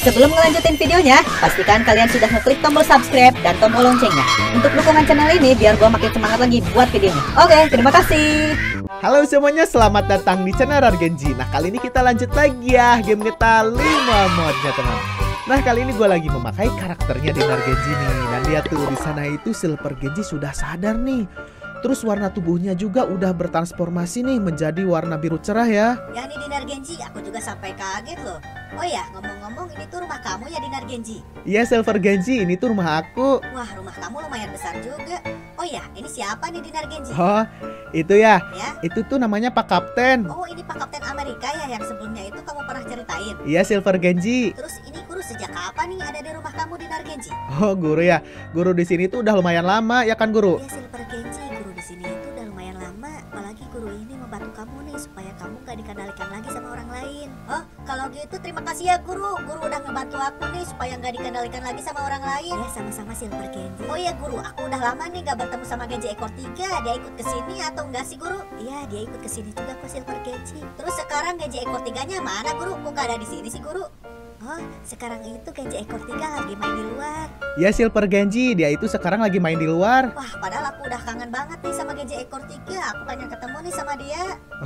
Sebelum ngelanjutin videonya, pastikan kalian sudah ngeklik tombol subscribe dan tombol loncengnya untuk dukungan channel ini biar gua makin semangat lagi buat videonya. Oke, terima kasih. Halo semuanya, selamat datang di channel Rargenji. Nah, kali ini kita lanjut lagi ya game kita 5 modnya, teman. Nah, kali ini gue lagi memakai karakternya di Rargenji nih. Dan lihat tuh di sana itu Silver Genji sudah sadar nih. Terus warna tubuhnya juga udah bertransformasi nih menjadi warna biru cerah ya. Ya nih Dinar Genji, aku juga sampai kaget loh. Oh ya, ngomong-ngomong ini tuh rumah kamu ya Dinar Genji? Iya Silver Genji, ini tuh rumah aku. Wah, rumah kamu lumayan besar juga. Oh ya, ini siapa nih Dinar Genji? Oh, itu ya? Ya? Itu tuh namanya Pak Kapten. Oh, ini Pak Kapten Amerika ya yang sebelumnya itu kamu pernah ceritain. Iya Silver Genji. Terus ini guru sejak kapan nih ada di rumah kamu Dinar Genji? Oh, guru ya. Guru di sini tuh udah lumayan lama ya kan, Guru? Iya Silver Genji, guru di sini itu udah lumayan lama. Apalagi guru ini membantu kamu nih supaya kamu gak dikendalikan lagi sama orang lain. Oh, kalau gitu terima kasih ya guru. Guru udah ngebantu aku nih supaya gak dikendalikan lagi sama orang lain. Ya sama-sama Silver Genji. Oh iya guru, aku udah lama nih gak bertemu sama Genji ekor 3. Dia ikut ke sini atau enggak sih guru? Iya, dia ikut ke sini juga kok Silver Genji. Terus sekarang Genji ekor 3-nya mana guru? Kok gak ada di sini sih guru? Oh, sekarang itu Genji ekor 3 lagi main di luar. Ya Silver Genji, dia itu sekarang lagi main di luar. Wah, padahal aku udah kangen banget nih sama Genji ekor 3. Aku pengen ketemu nih sama dia.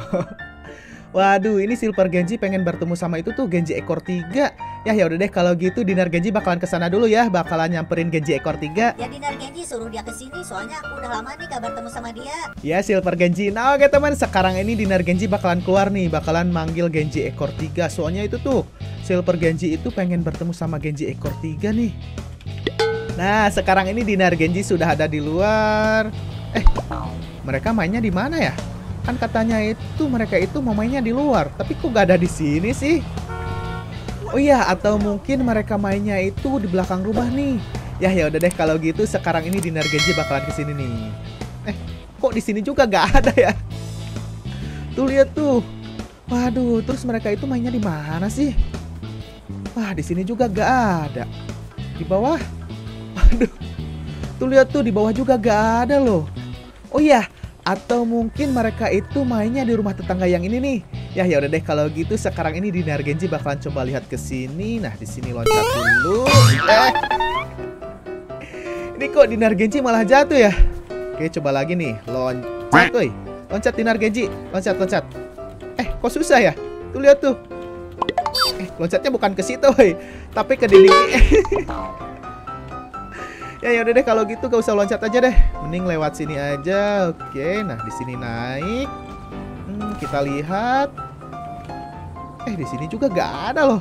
Waduh, ini Silver Genji pengen bertemu sama itu tuh Genji ekor 3. Ya udah deh kalau gitu Dinar Genji bakalan kesana dulu ya, bakalan nyamperin Genji ekor 3. Ya Dinar Genji suruh dia kesini, soalnya aku udah lama nih gak bertemu sama dia. Ya Silver Genji. Nah oke teman, sekarang ini Dinar Genji bakalan keluar nih, bakalan manggil Genji ekor 3. Soalnya itu tuh Silver Genji itu pengen bertemu sama Genji ekor 3 nih. Nah sekarang ini Dinar Genji sudah ada di luar. Mereka mainnya di mana ya? Kan katanya itu mereka itu mau mainnya di luar, tapi kok gak ada di sini sih? Oh iya, atau mungkin mereka mainnya itu di belakang rumah nih. Ya udah deh kalau gitu sekarang ini Dinar Genji bakalan kesini nih. Kok di sini juga gak ada ya? Tuh lihat tuh. Waduh, terus mereka itu mainnya di mana sih? Wah, di sini juga gak ada. Di bawah. Waduh. Tuh lihat tuh di bawah juga gak ada loh. Oh iya, atau mungkin mereka itu mainnya di rumah tetangga yang ini nih. Ya udah deh kalau gitu sekarang ini Dinar Genji bakalan coba lihat ke sini. Nah, di sini loncat dulu. Ini kok Dinar Genji malah jatuh ya? Oke, coba lagi nih. Loncat, woi. Loncat Dinar Genji. Loncat. Kok susah ya? Tuh lihat tuh. Loncatnya bukan ke situ, woi, tapi ke dinding. Ya udah deh kalau gitu gak usah loncat aja deh. Mending lewat sini aja. Oke, nah di sini naik. Kita lihat. Di sini juga gak ada loh.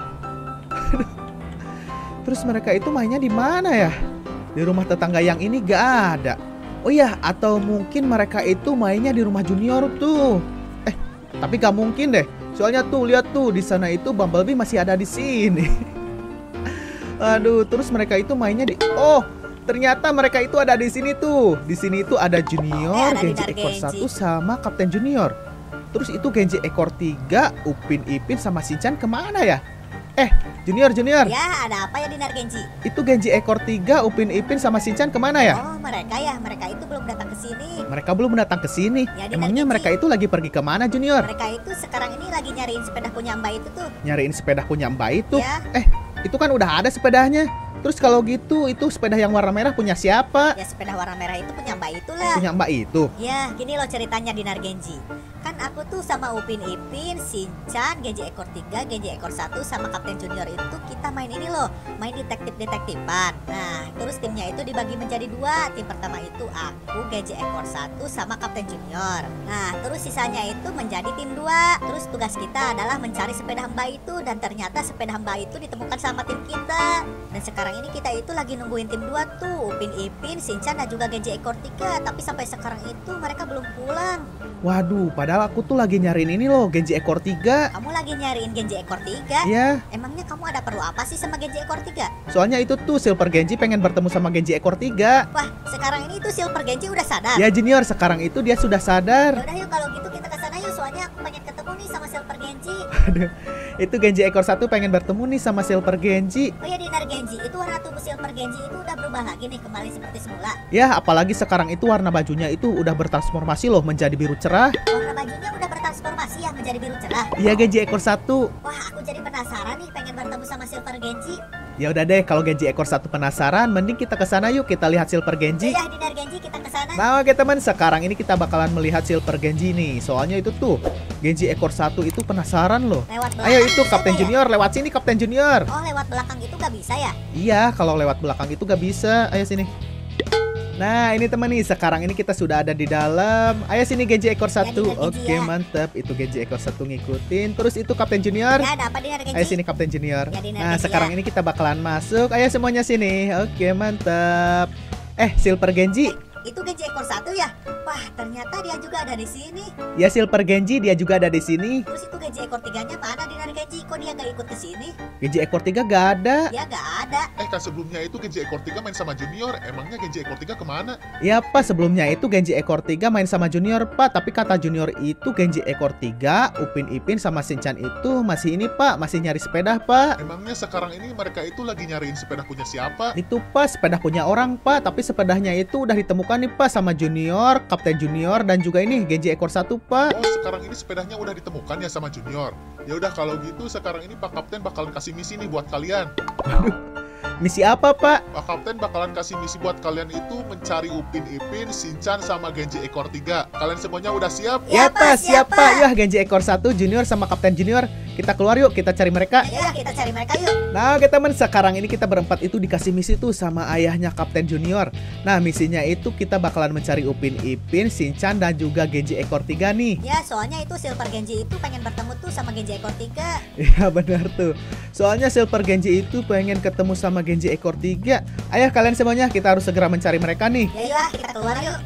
Terus mereka itu mainnya di mana ya? Di rumah tetangga yang ini gak ada. Oh iya, atau mungkin mereka itu mainnya di rumah Junior tuh. Tapi gak mungkin deh. Soalnya tuh lihat tuh di sana itu Bumblebee masih ada di sini. Aduh, terus mereka itu mainnya di ternyata mereka itu ada di sini tuh. Di sini itu ada Junior, Genji ekor 1 sama Kapten Junior. Terus itu Genji ekor 3, Upin Ipin sama Shinchan kemana ya? Junior. Ya, ada apa ya Dinar Genji? Itu Genji ekor 3, Upin Ipin sama Shinchan kemana ya? Oh, mereka ya, mereka itu belum datang ke sini. Mereka belum datang ke sini. Ya, Emangnya Genji, mereka itu lagi pergi kemana, Junior? Mereka itu sekarang ini lagi nyariin sepeda punya Mbak itu tuh. Nyariin sepeda punya Mbak itu? Ya. Itu kan udah ada sepedanya. Terus kalau gitu itu sepeda yang warna merah punya siapa? Ya sepeda warna merah itu punya Mbak itulah. Punya Mbak itu? Ya gini loh ceritanya Dinar Genji. Kan aku tuh sama Upin Ipin, Shinchan, Genji ekor 3, Genji ekor 1 sama Kapten Junior itu kita main ini loh, main detektif-detektifan. Nah terus timnya itu dibagi menjadi 2. Tim pertama itu aku, Genji ekor 1 sama Kapten Junior. Nah terus sisanya itu menjadi tim 2. Terus tugas kita adalah mencari sepeda Mbak itu. Dan ternyata sepeda Mbak itu ditemukan sama tim kita. Dan sekarang ini kita itu lagi nungguin tim 2 tuh, Upin Ipin, Shinchan dan juga Genji ekor 3. Tapi sampai sekarang itu mereka belum pulang. Waduh, padahal aku tuh lagi nyariin ini loh, Genji ekor 3. Kamu lagi nyariin Genji ekor 3? Iya. Emangnya kamu ada perlu apa sih sama Genji ekor 3? Soalnya itu tuh Silver Genji pengen bertemu sama Genji ekor 3. Wah, sekarang ini tuh Silver Genji udah sadar. Ya Junior, sekarang itu dia sudah sadar. Yaudah yuk kalau gitu kita kesana yuk, soalnya aku pengen ketemu nih sama Silver Genji. Aduh, itu Genji ekor 1 pengen bertemu nih sama Silver Genji. Oh ya Dinar Genji, itu warna tubuh Silver Genji itu udah berubah lagi nih kembali seperti semula. Ya, apalagi sekarang itu warna bajunya itu udah bertransformasi loh menjadi biru cerah. Warna bajunya udah bertransformasi transformasi ya menjadi biru cerah. Iya Genji ekor 1. Wah, aku jadi penasaran nih pengen bertemu sama Silver Genji. Ya udah deh, kalau Genji ekor 1 penasaran, mending kita ke sana yuk, kita lihat Silver Genji. Iya, Dinar Genji, kita ke sana. Nah oke teman, sekarang ini kita bakalan melihat Silver Genji nih. Soalnya itu tuh, Genji ekor 1 itu penasaran loh. Lewat belakang. Ayo itu bisa Kapten nggak ya? Junior, lewat sini Kapten Junior. Oh, lewat belakang itu gak bisa ya? Iya, kalau lewat belakang itu gak bisa. Ayo sini. Nah ini teman nih, sekarang ini kita sudah ada di dalam. Ayo sini Genji ekor 1. Dinar Genji, Oke ya. mantap, itu Genji ekor 1 ngikutin. Terus itu Kapten Junior. Ya, ada apa Dinar Genji? Ayo sini Kapten Junior. Ya, Dinar Nah Genji, sekarang ya. ini kita bakalan masuk. Ayo semuanya sini. Oke mantap. Silver Genji. Itu Genji ekor 1 ya? Wah, ternyata dia juga ada di sini. Ya Silver Genji, dia juga ada di sini. Terus itu Genji ekor 3-nya mana Dinar Genji? Kok dia gak ikut ke sini? Genji ekor 3 gak ada. Dia gak ada. Kan sebelumnya itu Genji ekor 3 main sama Junior. Emangnya Genji ekor 3 kemana? Ya Pak, sebelumnya itu Genji ekor 3 main sama Junior Pak. Tapi kata Junior itu Genji ekor 3, Upin Ipin sama Shinchan itu masih ini Pak, masih nyari sepeda Pak. Emangnya sekarang ini mereka itu lagi nyariin sepeda punya siapa? Itu Pak, sepeda punya orang Pak. Tapi sepedanya itu udah ditemukan nih Pak sama Junior, Kapten Junior, dan juga ini Genji ekor 1 Pak. Oh, sekarang ini sepedanya udah ditemukan ya sama Junior. Ya udah kalau gitu sekarang ini Pak Kapten bakalan kasih misi nih buat kalian. Misi apa Pak? Pak Kapten bakalan kasih misi buat kalian itu mencari Upin Ipin, Shinchan sama Genji ekor 3. Kalian semuanya udah siap? Ya, Ya Pak, Pak, siap, siap Pak. Pak. Ya Genji ekor 1, Junior sama Kapten Junior. Kita keluar yuk, kita cari mereka. Ya, kita cari mereka yuk. Nah oke teman, sekarang ini kita berempat itu dikasih misi tuh sama ayahnya Kapten Junior. Nah misinya itu kita bakalan mencari Upin Ipin, Shinchan, dan juga Genji ekor 3 nih. Ya, soalnya itu Silver Genji itu pengen bertemu tuh sama Genji ekor 3. Iya benar tuh. Soalnya Silver Genji itu pengen ketemu sama Genji ekor 3. Ayo kalian semuanya, kita harus segera mencari mereka nih. Ya, yuk, kita keluar yuk.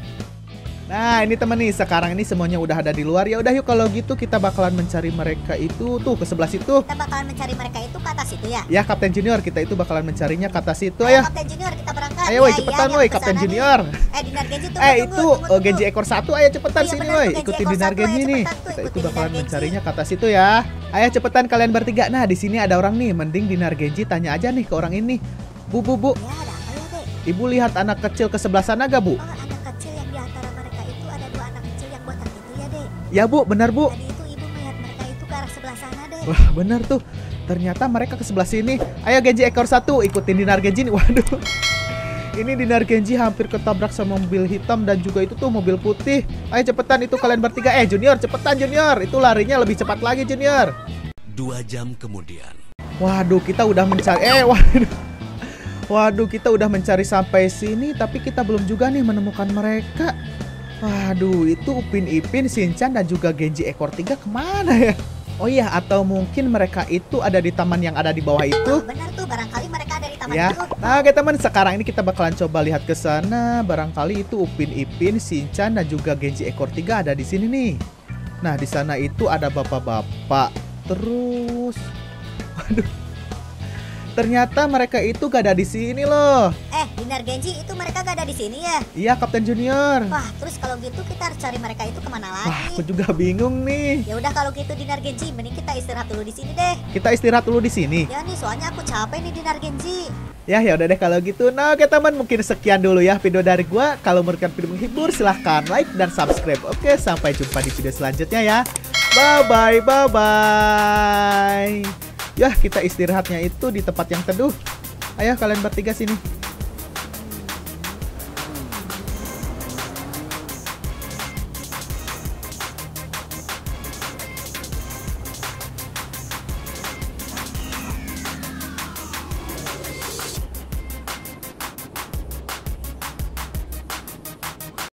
Nah ini teman nih, sekarang ini semuanya udah ada di luar. Ya udah yuk kalau gitu kita bakalan mencari mereka itu tuh ke sebelah situ. Kita bakalan mencari mereka itu ke atas itu ya. Ya Kapten Junior, kita itu bakalan mencarinya ke atas itu ya. Kapten Junior, kita berangkat. Ayo woi Ya, cepetan ya, woi ke Kapten sana nih. Junior. Dinar Genji tunggu, Itu tunggu. Genji ekor 1, ayo cepetan Iya, sini benar woi. tuh, Genji Ikutin ekor Dinar 1, Genji ayo nih. cepetan tuh, Kita itu ikutin bakalan Dinar Genji. mencarinya ke atas itu ya. Ayo cepetan kalian bertiga. Nah di sini ada orang nih. Mending Dinar Genji tanya aja nih ke orang ini. Bu. Ya, ada apa ya, Dek? Ibu lihat anak kecil ke sebelah sana gak Bu? Oh, anak kecil yang di antara mereka itu ada 2 anak kecil yang botak itu ya, Dek. Ya Bu, benar Bu. Tadi itu ibu melihat mereka itu ke arah sebelah sana, Dek. Wah benar tuh. Ternyata mereka ke sebelah sini. Ayo Genji ekor 1, ikutin Dinar Genji nih. Waduh. Ini Dinar Genji hampir ketabrak sama mobil hitam dan juga itu tuh mobil putih. Ayo cepetan itu kalian bertiga. Junior, cepetan Junior. Itu larinya lebih cepat lagi Junior. 2 jam kemudian. Waduh, kita udah mencari. Waduh, kita udah mencari sampai sini, tapi kita belum juga nih menemukan mereka. Waduh, itu Upin Ipin, Shinchan, dan juga Genji ekor 3 kemana ya? Oh iya, atau mungkin mereka itu ada di taman yang ada di bawah itu. Oh, benar tuh, barangkali mereka ada di taman Ya, itu. nah oke teman, sekarang ini kita bakalan coba lihat ke sana. Barangkali itu Upin Ipin, Shinchan, dan juga Genji ekor 3 ada di sini nih. Nah, di sana itu ada bapak-bapak. Terus, waduh, ternyata mereka itu gak ada di sini loh. Dinar Genji itu mereka gak ada di sini ya? Iya, Kapten Junior. Wah, terus kalau gitu kita harus cari mereka itu kemana Wah, aku lagi? juga bingung nih. Ya udah kalau gitu Dinar Genji, mending kita istirahat dulu di sini deh. Kita istirahat dulu di sini. Ya nih, soalnya aku capek nih Dinar Genji. Ya udah deh kalau gitu. Nah oke teman, mungkin sekian dulu ya video dari gua. Kalau menurut kalian video menghibur, silahkan like dan subscribe. Oke, sampai jumpa di video selanjutnya ya. Bye bye. Ya kita istirahatnya itu di tempat yang teduh. Ayo kalian bertiga sini.